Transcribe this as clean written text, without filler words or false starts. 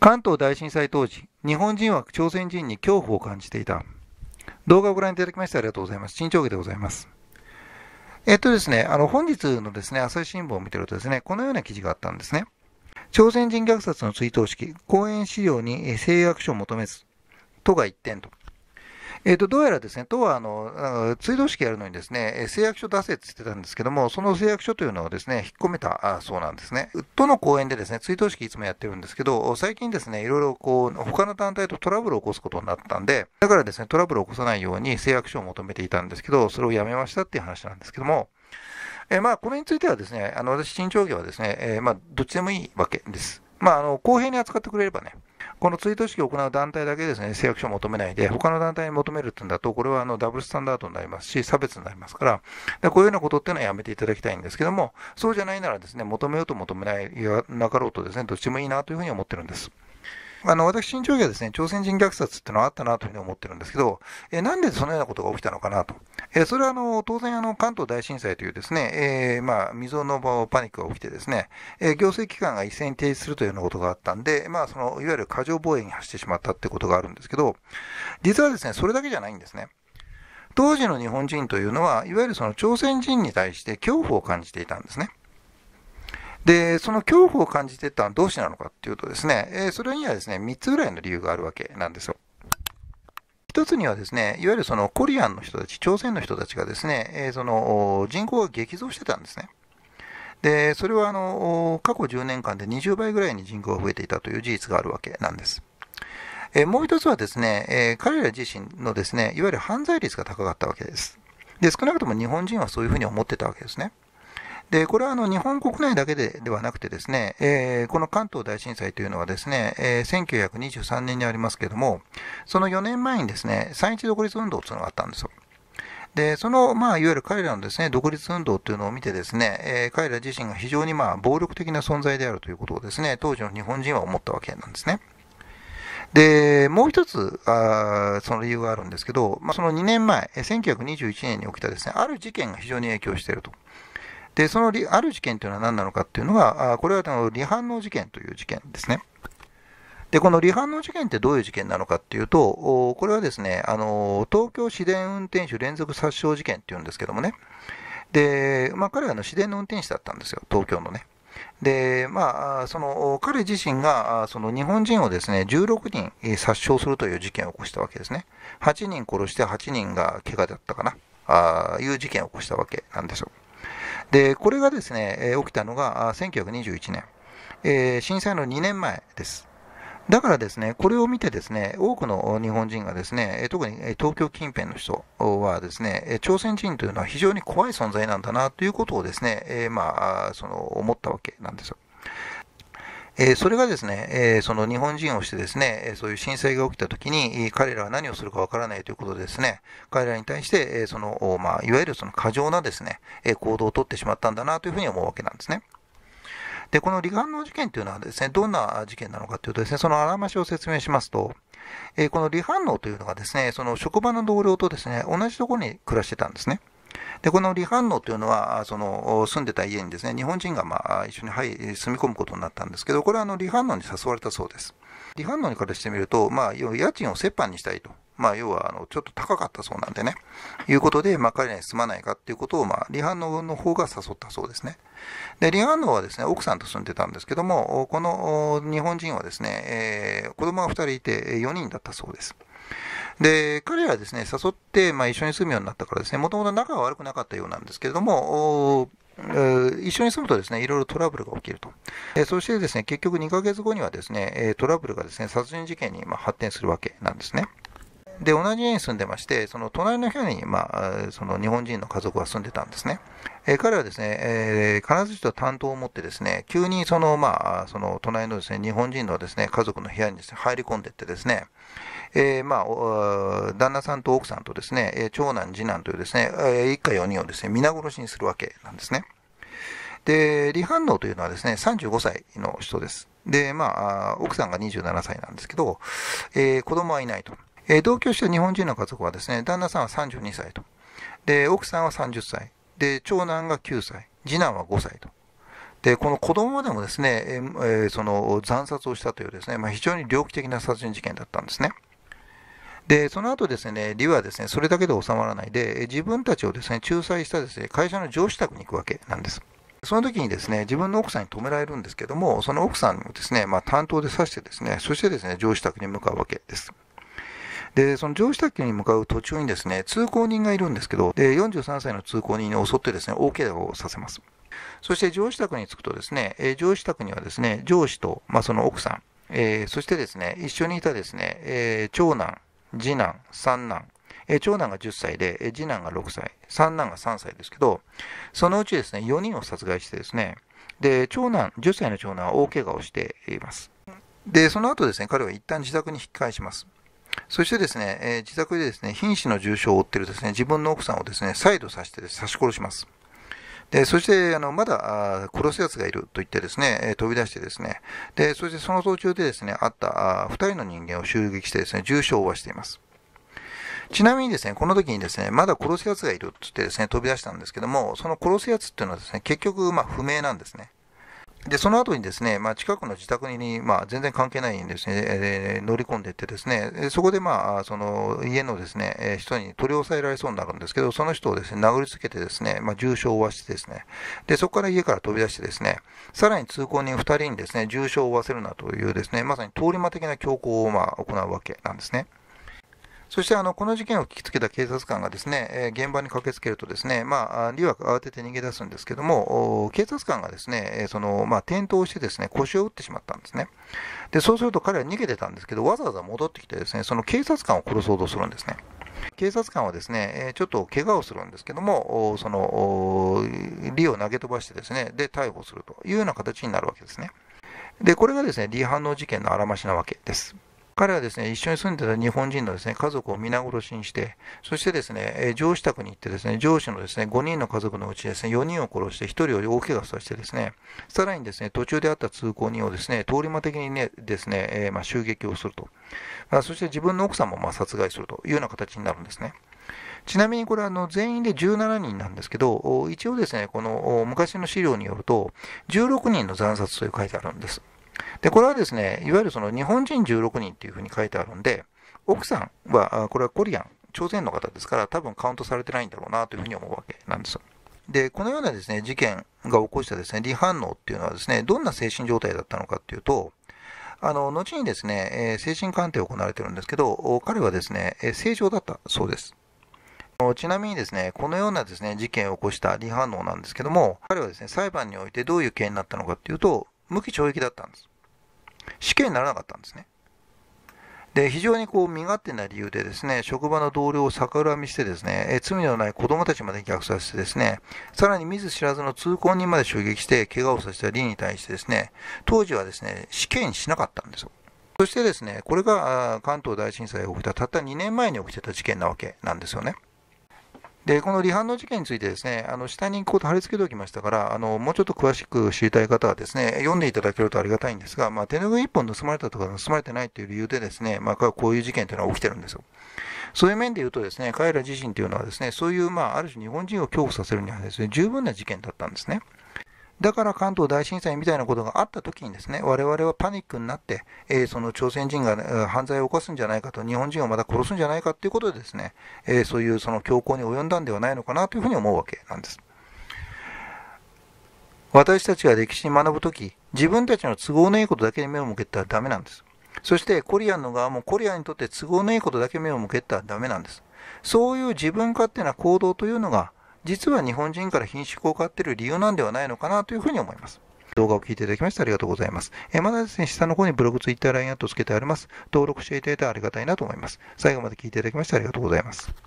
関東大震災当時、日本人は朝鮮人に恐怖を感じていた。動画をご覧いただきましてありがとうございます。新潮家でございます。ですね、本日のですね、朝日新聞を見てるとですね、このような記事があったんですね。朝鮮人虐殺の追悼式、公演資料に誓約書を求めず、都が一点と。どうやらですね、都は追悼式やるのにですね、誓約書出せって言ってたんですけども、その誓約書というのをですね、引っ込めたそうなんですね。都の公演でですね、追悼式いつもやってるんですけど、最近ですね、いろいろ他の団体とトラブルを起こすことになったんで、だからですね、トラブルを起こさないように誓約書を求めていたんですけど、それをやめましたっていう話なんですけども、これについてはですね、私、新潮家はですね、どっちでもいいわけです。公平に扱ってくれればね、この追悼式を行う団体だけですね、誓約書を求めないで、他の団体に求めるってんだと、これはダブルスタンダードになりますし、差別になりますから、こういうようなことっていうのはやめていただきたいんですけども、そうじゃないならですね、求めようと求めないなかろうとですね、どっちもいいなというふうに思ってるんです。私、新潮家はですね、朝鮮人虐殺っていうのはあったなというふうに思ってるんですけど、なんでそのようなことが起きたのかなと。それは当然関東大震災というですね、未曾有のパニックが起きてですね、行政機関が一斉に停止するというようなことがあったんで、いわゆる過剰防衛に走ってしまったってことがあるんですけど、実はですね、それだけじゃないんですね。当時の日本人というのは、いわゆるその朝鮮人に対して恐怖を感じていたんですね。で、その恐怖を感じていたのはどうしてなのかっていうとですね、それにはですね、3つぐらいの理由があるわけなんですよ。一つにはですね、いわゆるそのコリアンの人たち、朝鮮の人たちがですね、その人口が激増してたんですね。で、それは過去10年間で20倍ぐらいに人口が増えていたという事実があるわけなんです。もう一つはですね、彼ら自身のですね、いわゆる犯罪率が高かったわけです。で、少なくとも日本人はそういうふうに思ってたわけですね。で、これは日本国内だけではなくてですね、この関東大震災というのはですね、1923年にありますけれども、その4年前にですね、三一独立運動というのがあったんですよ。で、いわゆる彼らのですね、独立運動というのを見てですね、彼ら自身が非常に暴力的な存在であるということをですね、当時の日本人は思ったわけなんですね。で、もう一つ、その理由があるんですけど、その2年前、1921年に起きたですね、ある事件が非常に影響していると。で、そのある事件というのは何なのかっていうのが、これは離反応事件という事件ですね。で、この離反応事件ってどういう事件なのかっていうと、これはですね、東京市電運転手連続殺傷事件っていうんですけどもね。で、彼は市電の運転手だったんですよ、東京のね。で、彼自身が、その日本人をですね、16人殺傷するという事件を起こしたわけですね。8人殺して8人が怪我だったかな、いう事件を起こしたわけなんですよ。で、これがですね、起きたのが1921年、震災の2年前です。だからですね、これを見てですね、多くの日本人がですね、特に東京近辺の人はですね、朝鮮人というのは非常に怖い存在なんだなということをですね、思ったわけなんですよ。それがですね、その日本人をしてですね、そういう震災が起きたときに、彼らは何をするかわからないということでですね、彼らに対して、いわゆるその過剰なですね、行動をとってしまったんだなというふうに思うわけなんですね。で、この離反応事件というのはですね、どんな事件なのかというとですね、そのあらましを説明しますと、この離反応というのがですね、その職場の同僚とですね、同じところに暮らしてたんですね。で、この離反応というのは、その住んでた家にですね、日本人が一緒に、住み込むことになったんですけど、これは離反応に誘われたそうです。離反応からしてみると、家賃を折半にしたいと。要は、ちょっと高かったそうなんでね。いうことで、彼らに住まないかっていうことを、離反応の方が誘ったそうですね。で、離反応はですね、奥さんと住んでたんですけども、この日本人はですね、子供が2人いて4人だったそうです。で、彼らはですね、誘って、一緒に住むようになったからですね、もともと仲が悪くなかったようなんですけれども、一緒に住むとですね、いろいろトラブルが起きると。そしてですね、結局2ヶ月後にはですね、トラブルがですね、殺人事件に発展するわけなんですね。で、同じ家に住んでまして、その隣の部屋に、その日本人の家族が住んでたんですね。彼はですね、必ずしも担当を持ってですね、急にその隣のですね、日本人のですね、家族の部屋にですね、入り込んでいってですね、旦那さんと奥さんとですね、長男、次男というですね、一家4人をですね、皆殺しにするわけなんですね。で、李反応というのはですね、35歳の人です。で、奥さんが27歳なんですけど、子供はいないと。同居した日本人の家族はですね、旦那さんは32歳と。で、奥さんは30歳。で、長男が9歳。次男は5歳と。 で、この子供までもですね、その惨殺をしたというですね、非常に猟奇的な殺人事件だったんですね。で、その後ですね、リはですね、それだけで収まらないで、自分たちをですね、仲裁したですね、会社の上司宅に行くわけなんです。その時にですね、自分の奥さんに止められるんですけども、その奥さんをですね、担当で刺してですね、そしてですね、上司宅に向かうわけです。で、その上司宅に向かう途中にですね、通行人がいるんですけど、で、43歳の通行人を襲ってですね、大怪我をさせます。そして上司宅に着くとですね、上司宅にはですね、上司と、その奥さん、そしてですね、一緒にいたですね、長男、次男、三男、長男が10歳で、次男が6歳、三男が3歳ですけど、そのうちですね、4人を殺害してですね、で、10歳の長男は大怪我をしています。で、その後ですね、彼は一旦自宅に引き返します。そしてですね、自宅でですね、瀕死の重傷を負っているですね、自分の奥さんをですね、再度刺して刺し殺します。で、そして、まだ殺す奴がいると言ってですね、飛び出してですね、で、そしてその途中でですね、会った2人の人間を襲撃してですね、重傷を負わしています。ちなみにですね、この時にですね、まだ殺す奴がいるって言ってですね、飛び出したんですけども、その殺す奴っていうのはですね、結局、不明なんですね。で、その後にですね、近くの自宅に、全然関係ないんですね、乗り込んでいってですね、そこで、その家のですね、人に取り押さえられそうになるんですけど、その人をですね、殴りつけてですね、重傷を負わしてですね、で、そこから家から飛び出してですね、さらに通行人2人にですね、重傷を負わせるなというですね、まさに通り魔的な強行を行うわけなんですね。そしてこの事件を聞きつけた警察官がですね、現場に駆けつけるとですね、リは慌てて逃げ出すんですけども、警察官がですね、転倒してですね、腰を打ってしまったんですね。で、そうすると彼は逃げてたんですけど、わざわざ戻ってきてですね、その警察官を殺そうとするんですね。警察官はですね、ちょっと怪我をするんですけども、リを投げ飛ばしてですね、で、逮捕するというような形になるわけですね。で、これがですね、リ反応事件のあらましなわけです。彼はですね、一緒に住んでた日本人のですね、家族を皆殺しにして、そしてですね、上司宅に行ってですね、上司のですね、5人の家族のうちですね、4人を殺して1人を大怪我させてですね、さらにですね、途中であった通行人をですね、通り魔的にね、ですね、襲撃をすると。そして自分の奥さんも殺害するというような形になるんですね。ちなみにこれは全員で17人なんですけど、一応ですね、この昔の資料によると、16人の惨殺という書いてあるんです。で、これはですね、いわゆるその日本人16人っていうふうに書いてあるんで、奥さんは、これはコリアン、朝鮮の方ですから、多分カウントされてないんだろうなというふうに思うわけなんです。で、このようなですね、事件が起こしたですね、リ反応っていうのはですね、どんな精神状態だったのかっていうと、後にですね、精神鑑定を行われてるんですけど、彼はですね、正常だったそうです。ちなみにですね、このようなですね、事件を起こしたリ反応なんですけども、彼はですね、裁判においてどういう刑になったのかっていうと、無期懲役だったんです。死刑にならなかったんですね。で、非常に身勝手な理由でですね、職場の同僚を逆恨みしてですね、罪のない子供たちまで虐殺してですね、さらに見ず知らずの通行人まで襲撃して怪我をさせたリに対してですね、当時はですね、死刑にしなかったんですよ。そしてですね、これが関東大震災が起きたたった2年前に起きてた事件なわけなんですよね。で、この離反の事件についてですね、下に貼り付けておきましたから、もうちょっと詳しく知りたい方はですね、読んでいただけるとありがたいんですが、手拭い1本盗まれたとか盗まれてないという理由でですね、こういう事件というのは起きてるんですよ。そういう面で言うとですね、彼ら自身というのはですね、そういう、ある種日本人を恐怖させるにはですね、十分な事件だったんですね。だから関東大震災みたいなことがあったときにですね、我々はパニックになって、その朝鮮人が犯罪を犯すんじゃないかと、日本人をまた殺すんじゃないかということでですね、そういうその強行に及んだんではないのかなというふうに思うわけなんです。私たちが歴史に学ぶとき、自分たちの都合のいいことだけに目を向けたらダメなんです。そしてコリアンの側もコリアンにとって都合のいいことだけ目を向けたらダメなんです。そういう自分勝手な行動というのが、実は日本人から品種を買っている理由なんではないのかなというふうに思います。動画を聞いていただきましてありがとうございます。まだですね、下の方にブログ、ツイッター、LINE アットつけてあります。登録していただいたらありがたいなと思います。最後まで聞いていただきましてありがとうございます。